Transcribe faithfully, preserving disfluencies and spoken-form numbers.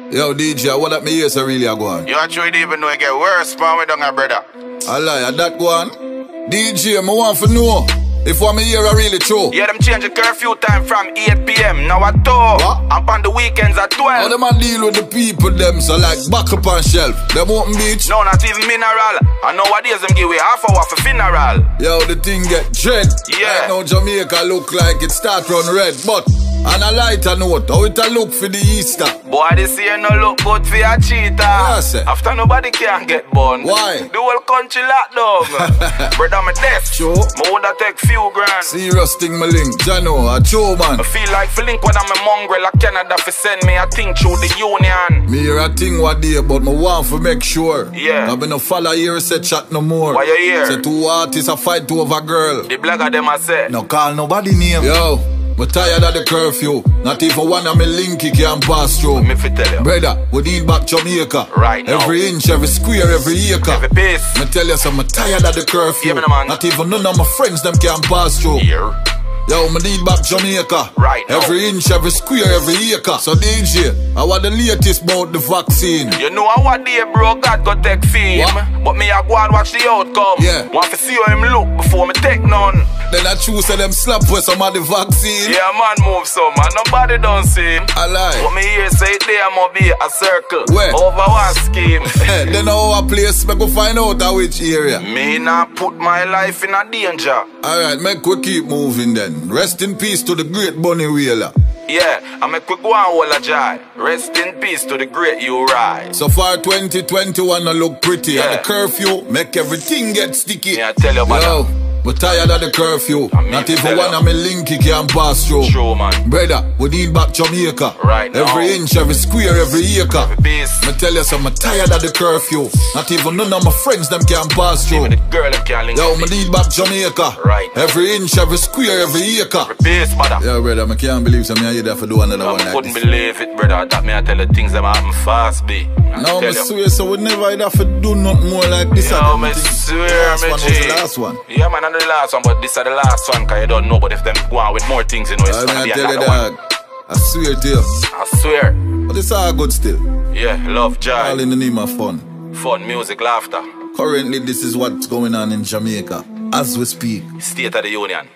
Yo, D J, what up me ears are really a go on? You actually even know it get worse, man, we don't have brother. I lie, that go on. D J, me want to know if what me hear are really true. Yeah, them change the curfew time from eight p m now at two. What? And on the weekends at twelve. How them a deal with the people them, so like back up on shelf. Them open beach. No, not even mineral. And nowadays them give away half hour for funeral. Yo, the thing get dread. Yeah. Right now Jamaica look like it start run red, but on a lighter note, how it a look for the Easter? Boy, this year no look good for your cheater. Yeah, sir. After nobody can get born. Why? The whole country locked down. Brother, me deaf. Sure. Me woulda take few grand. Serious thing me link, Jano, a true man. I feel like for link when I'm a mongrel like Canada for send me a thing through the union. Me hear a thing what day, but me want to make sure. Yeah. I be no follow here say chat no more. Why you here? Say two artists a fight over girl. The blogger them I say. No call nobody name. Yo, we tired of the curfew. Not even one of me linky can pass through. Me fi tell you. Brother, we need back Jamaica. Right now. Every inch, every square, every acre. Every piece. Me tell you some, I'm tired of the curfew. Yeah, man. Not even none of my friends them can pass through. Here. Yo, me need back Jamaica. Right now. Every inch, every square, every acre. So D J, I want the latest about the vaccine. You know how one day bro God go take fame. What? But me I go and watch the outcome. Yeah. Want to see how him look before me take none. Then I choose them slap for some of the vaccine. Yeah man move some man, nobody don't see him. I lie. But me here say there must be a circle. Where? Over one scheme. Then our place, me go find out at which area. Me not put my life in a danger. Alright, make we keep moving then. Rest in peace to the great Bunny Wailer. Yeah, I make we go and hold a joy. Rest in peace to the great Uri. So far twenty twenty-one no look pretty. Yeah. And the curfew make everything get sticky. Yeah, I tell you, brother. Yo, we're tired of the curfew. I mean Not to even tell one you. of me linky can pass through. True man. Brother, we need back Jamaica. Right now. Every inch, every square, every acre. Every piece. Me tell you some, I'm tired of the curfew. Not even none of my friends them can pass through. Even the girl them can't link Yo, with me me. need back Jamaica. Right. Every inch, every square, every acre. Every piece, brother. Yeah, brother, I can't believe some of you there for do another one I like couldn't this. believe it, brother. That me I tell you things that happen fast, B. I No, tell me you. swear, so we never have to do nothing more like this. Yo, and me them things. swear, The last me one was G. the last one. Yeah, man, not the last one, but this is the last one, cause you don't know, but if them go on with more things, you know, it's I gonna mean, be I tell you, another one. dog, I swear to you. I swear. But it's all good still. Yeah, love, joy, All in the name of fun. fun, music, laughter. Currently, this is what's going on in Jamaica as we speak. State of the Union.